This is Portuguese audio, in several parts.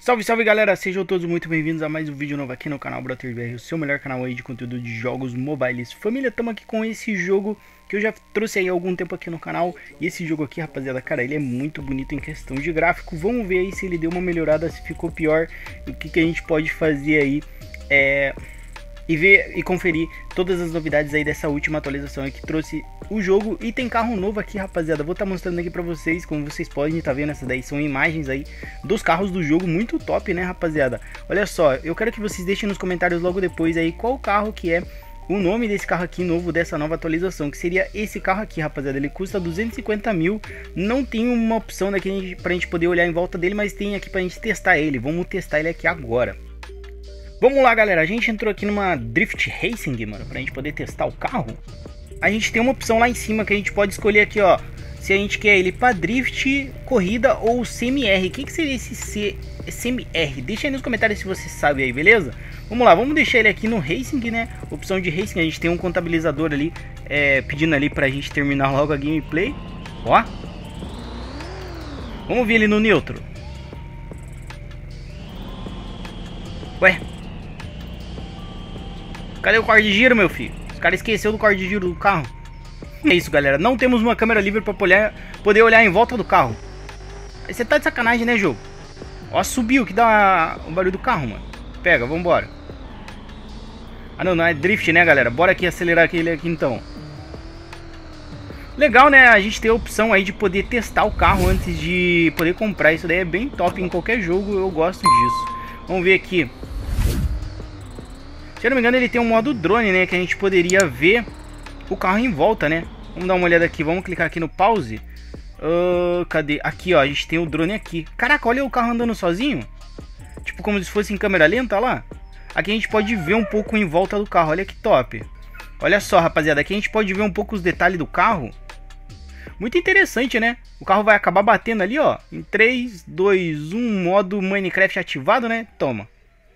Salve, salve galera, sejam todos muito bem-vindos a mais um vídeo novo aqui no canal BroTBR, o seu melhor canal aí de conteúdo de jogos mobiles. Família, estamos aqui com esse jogo que eu já trouxe aí há algum tempo aqui no canal. E esse jogo aqui, rapaziada, cara, ele é muito bonito em questão de gráfico. Vamos ver aí se ele deu uma melhorada, se ficou pior, e o que a gente pode fazer aí e ver e conferir todas as novidades aí dessa última atualização aí que trouxe o jogo. E tem carro novo aqui, rapaziada, vou estar mostrando aqui pra vocês. Como vocês podem estar vendo, essas daí são imagens aí dos carros do jogo, muito top, né, rapaziada? Olha só, eu quero que vocês deixem nos comentários logo depois aí qual carro que é o nome desse carro aqui novo, dessa nova atualização, que seria esse carro aqui, rapaziada. Ele custa 250 mil, não tem uma opção daqui pra gente poder olhar em volta dele, mas tem aqui pra gente testar ele. Vamos testar ele aqui agora. Vamos lá, galera, a gente entrou aqui numa Drift Racing, mano, pra gente poder testar o carro. A gente tem uma opção lá em cima que a gente pode escolher aqui, ó, se a gente quer ele pra Drift, Corrida ou Semi-R. O que seria esse Semi-R? Deixa aí nos comentários se você sabe aí, beleza? Vamos lá, vamos deixar ele aqui no Racing, né, opção de Racing. A gente tem um contabilizador ali, pedindo ali pra gente terminar logo a gameplay, ó. Vamos ver ele no neutro. Ué, cadê o corte de giro, meu filho? Os caras esqueceu do corte de giro do carro. É isso, galera. Não temos uma câmera livre pra poder olhar em volta do carro. Você tá de sacanagem, né, jogo? Ó, subiu, que dá o barulho do carro, mano. Pega, vambora. Ah, não é drift, né, galera? Bora aqui acelerar aquele aqui, então. Legal, né? A gente tem a opção aí de poder testar o carro antes de poder comprar. Isso daí é bem top em qualquer jogo. Eu gosto disso. Vamos ver aqui. Se eu não me engano, ele tem um modo drone, né? Que a gente poderia ver o carro em volta, né? Vamos dar uma olhada aqui. Vamos clicar aqui no pause. Cadê? Aqui, ó. A gente tem o drone aqui. Caraca, olha o carro andando sozinho. Tipo como se fosse em câmera lenta, olha lá. Aqui a gente pode ver um pouco em volta do carro. Olha que top. Olha só, rapaziada. Aqui a gente pode ver um pouco os detalhes do carro. Muito interessante, né? O carro vai acabar batendo ali, ó. Em 3, 2, 1. Modo Minecraft ativado, né? Toma.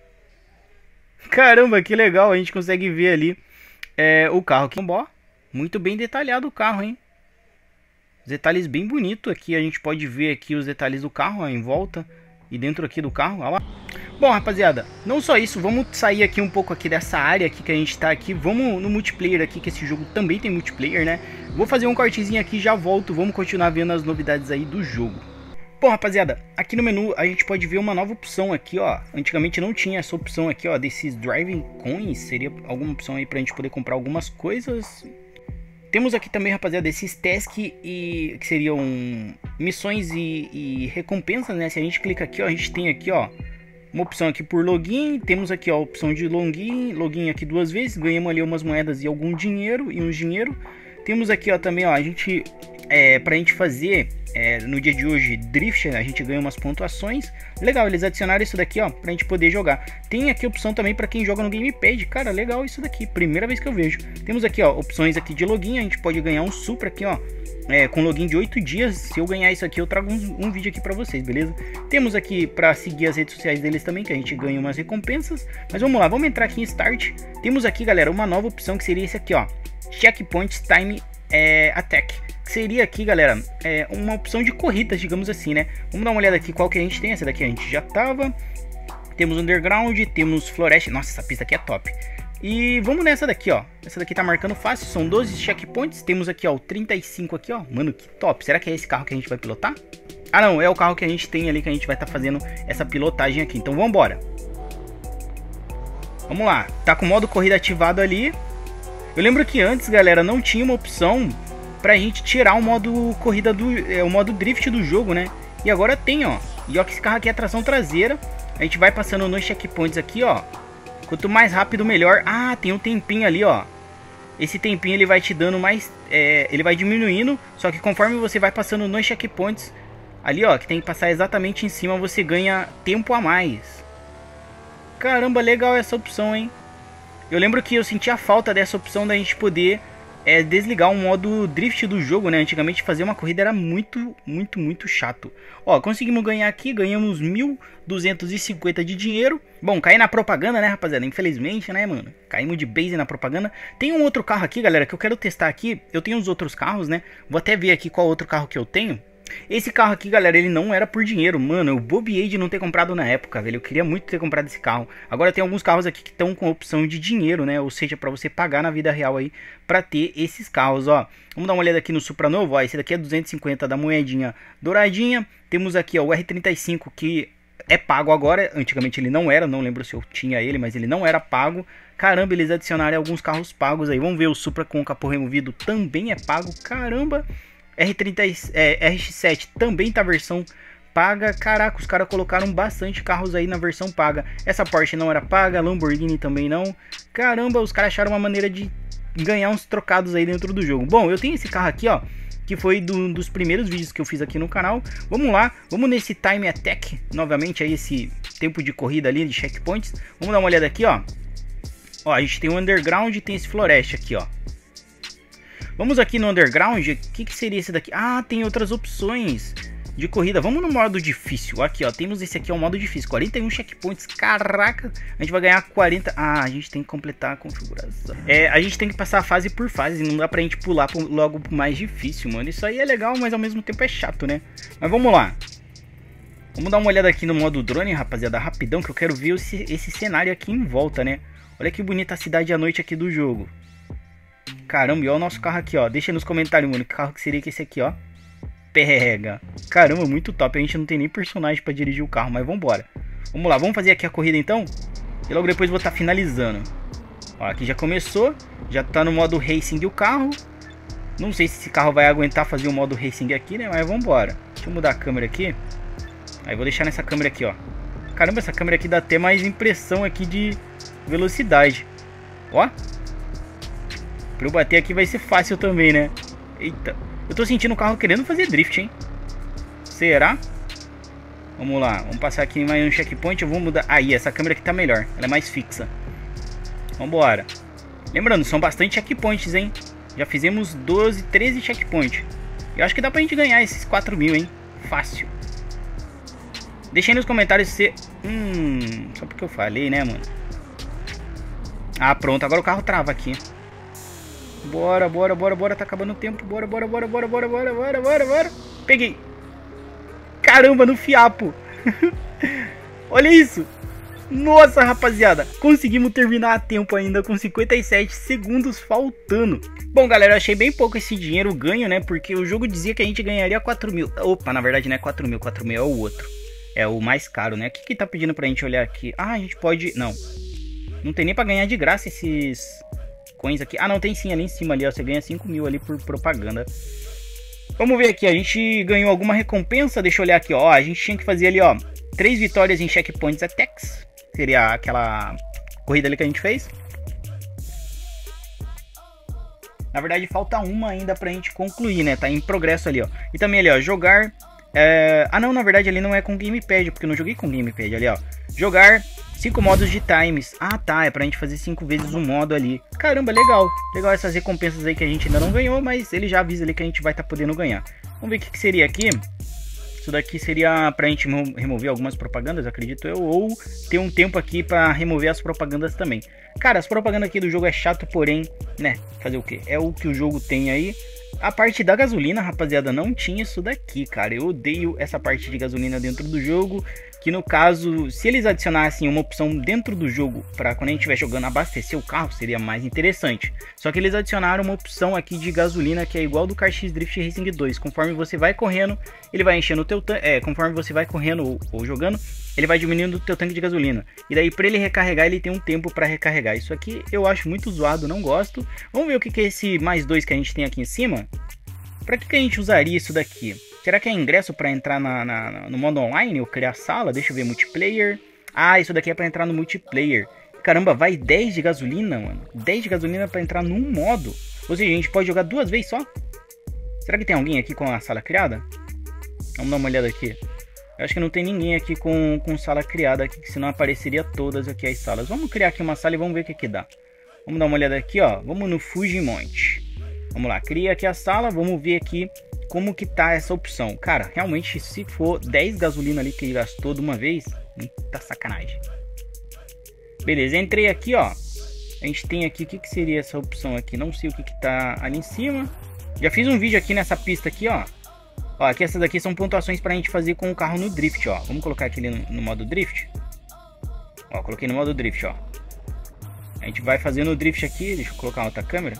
Caramba, que legal. A gente consegue ver ali o carro aqui. Muito bem detalhado o carro, hein? Os detalhes bem bonitos aqui. A gente pode ver aqui os detalhes do carro, ó, em volta e dentro aqui do carro. Olha lá. Bom, rapaziada, não só isso. Vamos sair aqui um pouco aqui dessa área aqui que a gente tá aqui. Vamos no multiplayer aqui, que esse jogo também tem multiplayer, né? Vou fazer um cortezinho aqui e já volto. Vamos continuar vendo as novidades aí do jogo. Bom, rapaziada, aqui no menu a gente pode ver uma nova opção aqui, ó. Antigamente não tinha essa opção aqui, ó, desses Driving Coins. Seria alguma opção aí pra gente poder comprar algumas coisas. Temos aqui também, rapaziada, esses tasks que seriam missões e recompensas, né? Se a gente clica aqui, ó, a gente tem aqui, ó, uma opção aqui por login. Temos aqui, ó, a opção de login aqui 2 vezes. Ganhamos ali umas moedas e algum dinheiro e um dinheiro. Temos aqui, ó, também, ó, a gente pra gente fazer no dia de hoje drift, a gente ganha umas pontuações. Legal, eles adicionaram isso daqui, ó, pra gente poder jogar. Tem aqui a opção também pra quem joga no gamepad. Cara, legal isso daqui, primeira vez que eu vejo. Temos aqui, ó, opções aqui de login. A gente pode ganhar um Supra aqui, ó, com login de 8 dias. Se eu ganhar isso aqui, eu trago um vídeo aqui pra vocês, beleza? Temos aqui pra seguir as redes sociais deles também, que a gente ganha umas recompensas. Mas vamos lá, vamos entrar aqui em Start. Temos aqui, galera, uma nova opção que seria esse aqui, ó, Checkpoint Time Attack. Seria aqui, galera, uma opção de corridas, digamos assim, né? Vamos dar uma olhada aqui qual que a gente tem. Essa daqui a gente já tava. Temos Underground, temos Floresta. Nossa, essa pista aqui é top. E vamos nessa daqui, ó. Essa daqui tá marcando fácil, são 12 checkpoints. Temos aqui, ó, o 35 aqui, ó. Mano, que top. Será que é esse carro que a gente vai pilotar? Ah, não, é o carro que a gente tem ali, que a gente vai estar fazendo essa pilotagem aqui. Então vamos embora. Vamos lá, tá com o modo corrida ativado ali. Eu lembro que antes, galera, não tinha uma opção pra gente tirar o modo corrida o modo drift do jogo, né? E agora tem, ó. E ó, que esse carro aqui é tração traseira. A gente vai passando nos checkpoints aqui, ó. Quanto mais rápido, melhor. Ah, tem um tempinho ali, ó. Esse tempinho ele vai te dando mais, ele vai diminuindo. Só que conforme você vai passando nos checkpoints ali, ó, que tem que passar exatamente em cima, você ganha tempo a mais. Caramba, legal essa opção, hein? Eu lembro que eu sentia falta dessa opção da gente poder desligar o modo drift do jogo, né? Antigamente fazer uma corrida era muito chato. Ó, conseguimos ganhar aqui, ganhamos 1.250 de dinheiro. Bom, caí na propaganda, né, rapaziada? Infelizmente, né, mano? Caímos de base na propaganda. Tem um outro carro aqui, galera, que eu quero testar aqui. Eu tenho os outros carros, né? Vou até ver aqui qual outro carro que eu tenho. Esse carro aqui, galera, ele não era por dinheiro. Mano, eu bobeei de não ter comprado na época, velho. Eu queria muito ter comprado esse carro. Agora tem alguns carros aqui que estão com opção de dinheiro, né? Ou seja, pra você pagar na vida real aí pra ter esses carros, ó. Vamos dar uma olhada aqui no Supra novo, ó. Esse daqui é 250 da moedinha douradinha. Temos aqui, ó, o R35 que é pago agora. Antigamente ele não era, não lembro se eu tinha ele, mas ele não era pago. Caramba, eles adicionaram alguns carros pagos aí. Vamos ver o Supra com o capô removido também é pago. Caramba. RX-7 também tá versão paga. Caraca, os caras colocaram bastante carros aí na versão paga. Essa Porsche não era paga, Lamborghini também não. Caramba, os caras acharam uma maneira de ganhar uns trocados aí dentro do jogo. Bom, eu tenho esse carro aqui, ó, que foi dos primeiros vídeos que eu fiz aqui no canal. Vamos lá, vamos nesse Time Attack, novamente aí esse tempo de corrida ali, de checkpoints. Vamos dar uma olhada aqui, ó. Ó, a gente tem o Underground e tem esse Floresta aqui, ó. Vamos aqui no Underground, o que seria esse daqui? Ah, tem outras opções de corrida. Vamos no modo difícil. Aqui, ó, temos esse aqui, é o modo difícil. 41 checkpoints, caraca. A gente vai ganhar 40... Ah, a gente tem que completar a configuração. A gente tem que passar fase por fase. Não dá pra gente pular logo pro mais difícil, mano. Isso aí é legal, mas ao mesmo tempo é chato, né? Mas vamos lá. Vamos dar uma olhada aqui no modo drone, rapaziada, rapidão, que eu quero ver esse cenário aqui em volta, né? Olha que bonita a cidade à noite aqui do jogo. Caramba, e olha o nosso carro aqui, ó. Deixa nos comentários, mano, que carro que seria que esse aqui, ó. Pega. Caramba, muito top. A gente não tem nem personagem pra dirigir o carro, mas vambora. Vamos lá, vamos fazer aqui a corrida então. E logo depois vou estar finalizando. Ó, aqui já começou. Já tá no modo racing o carro. Não sei se esse carro vai aguentar fazer o modo racing aqui, né? Mas vambora. Deixa eu mudar a câmera aqui. Aí vou deixar nessa câmera aqui, ó. Caramba, essa câmera aqui dá até mais impressão aqui de velocidade. Ó. Pra eu bater aqui vai ser fácil também, né? Eita. Eu tô sentindo o carro querendo fazer drift, hein? Será? Vamos lá. Vamos passar aqui em mais um checkpoint. Eu vou mudar... Aí, essa câmera aqui tá melhor. Ela é mais fixa. Vambora. Lembrando, são bastante checkpoints, hein? Já fizemos 12, 13 checkpoints. Eu acho que dá pra gente ganhar esses 4.000, hein? Fácil. Deixa aí nos comentários se... Só porque eu falei, né, mano? Ah, pronto. Agora o carro trava aqui. Bora. Tá acabando o tempo. Bora. Peguei. Caramba, no fiapo. Olha isso. Nossa, rapaziada. Conseguimos terminar a tempo ainda com 57 segundos faltando. Bom, galera, eu achei bem pouco esse dinheiro ganho, né? Porque o jogo dizia que a gente ganharia 4.000. Opa, na verdade não é 4.000. 4.000 é o outro. É o mais caro, né? O que tá pedindo pra gente olhar aqui? Ah, a gente pode... Não tem nem pra ganhar de graça esses... coins aqui. Ah, não, tem sim ali em cima ali, ó. Você ganha 5.000 ali por propaganda. Vamos ver aqui, a gente ganhou alguma recompensa. Deixa eu olhar aqui, ó. A gente tinha que fazer ali, ó, 3 vitórias em checkpoints attacks. Seria aquela corrida ali que a gente fez. Na verdade falta uma ainda pra gente concluir, né? Tá em progresso ali, ó. E também ali, ó, jogar... Ah não, na verdade ali não é com gamepad, porque eu não joguei com gamepad ali, ó. Jogar 5 modos de times. Ah tá, é pra gente fazer 5 vezes um modo ali. Caramba, legal. Legal essas recompensas aí que a gente ainda não ganhou, mas ele já avisa ali que a gente vai estar podendo ganhar. Vamos ver o que seria aqui. Isso daqui seria pra gente remover algumas propagandas, acredito eu. Ou ter um tempo aqui pra remover as propagandas também. Cara, as propagandas aqui do jogo é chato, porém, né, fazer o que? É o que o jogo tem aí. A parte da gasolina, rapaziada, não tinha isso daqui, cara. Eu odeio essa parte de gasolina dentro do jogo. Que no caso, se eles adicionassem uma opção dentro do jogo para quando a gente estiver jogando abastecer o carro, seria mais interessante. Só que eles adicionaram uma opção aqui de gasolina que é igual do Car X Drift Racing 2. Conforme você vai correndo, ele vai enchendo o teu tanque. Conforme você vai correndo ou jogando, ele vai diminuindo o teu tanque de gasolina. E daí para ele recarregar, ele tem um tempo para recarregar. Isso aqui eu acho muito zoado, não gosto. Vamos ver o que é esse mais 2 que a gente tem aqui em cima. Para que a gente usaria isso daqui? Será que é ingresso para entrar no modo online ou criar sala? Deixa eu ver, multiplayer. Ah, isso daqui é para entrar no multiplayer. Caramba, vai 10 de gasolina, mano. 10 de gasolina para entrar num modo. Ou seja, a gente pode jogar 2 vezes só? Será que tem alguém aqui com a sala criada? Vamos dar uma olhada aqui. Eu acho que não tem ninguém aqui com sala criada aqui, que senão apareceria todas aqui as salas. Vamos criar aqui uma sala e vamos ver o que dá. Vamos dar uma olhada aqui, ó. Vamos no Fujimonte. Vamos lá, cria aqui a sala, vamos ver aqui como que tá essa opção. Cara, realmente se for 10 gasolina ali que ele gastou de uma vez, tá sacanagem. Beleza, entrei aqui, ó. A gente tem aqui, o que seria essa opção aqui? Não sei o que tá ali em cima. Já fiz um vídeo aqui nessa pista aqui, ó. Ó, aqui essas daqui são pontuações pra gente fazer com o carro no drift, ó. Vamos colocar aqui no modo drift. Ó, coloquei no modo drift, ó. A gente vai fazendo o drift aqui. Deixa eu colocar outra câmera.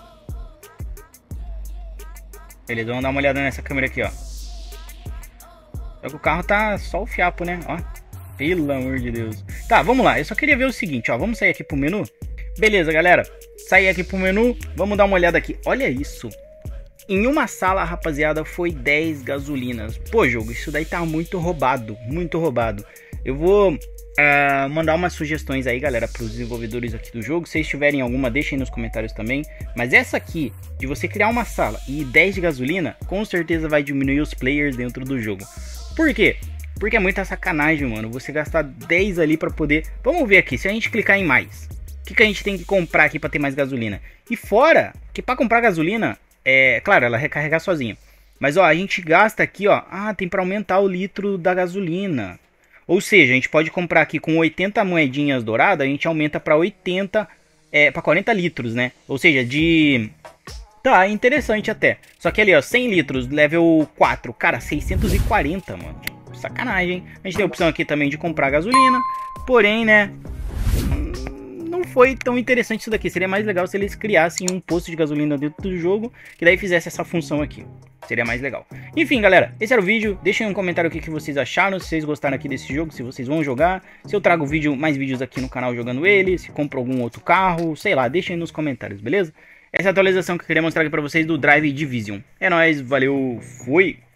Beleza, vamos dar uma olhada nessa câmera aqui, ó. Só que o carro tá só o fiapo, né? Ó, pelo amor de Deus. Tá, vamos lá. Eu só queria ver o seguinte, ó. Vamos sair aqui pro menu. Beleza, galera. Sair aqui pro menu. Vamos dar uma olhada aqui. Olha isso. Em uma sala, rapaziada, foi 10 gasolinas. Pô, jogo, isso daí tá muito roubado. Muito roubado. Eu vou mandar umas sugestões aí, galera, pros desenvolvedores aqui do jogo. Se vocês tiverem alguma, deixem nos comentários também. Mas essa aqui, de você criar uma sala e 10 de gasolina, com certeza vai diminuir os players dentro do jogo. Por quê? Porque é muita sacanagem, mano. Você gastar 10 ali pra poder... Vamos ver aqui, se a gente clicar em mais. O que a gente tem que comprar aqui pra ter mais gasolina? E fora, que pra comprar gasolina, claro, ela recarregar sozinha. Mas, ó, a gente gasta aqui, ó. Ah, tem pra aumentar o litro da gasolina. Ou seja, a gente pode comprar aqui com 80 moedinhas douradas, a gente aumenta pra 80... pra 40 litros, né? Ou seja, de... Tá, interessante até. Só que ali, ó, 100 litros, level 4. Cara, 640, mano. Sacanagem, hein? A gente tem a opção aqui também de comprar gasolina. Porém, né... Não foi tão interessante isso daqui. Seria mais legal se eles criassem um posto de gasolina dentro do jogo, que daí fizesse essa função aqui. Seria mais legal. Enfim, galera, esse era o vídeo. Deixem um comentário o que vocês acharam, se vocês gostaram aqui desse jogo, se vocês vão jogar, se eu trago mais vídeos aqui no canal jogando ele, se compro algum outro carro, sei lá, deixem nos comentários, beleza? Essa é a atualização que eu queria mostrar aqui pra vocês do Drive Division. É nóis, valeu, fui!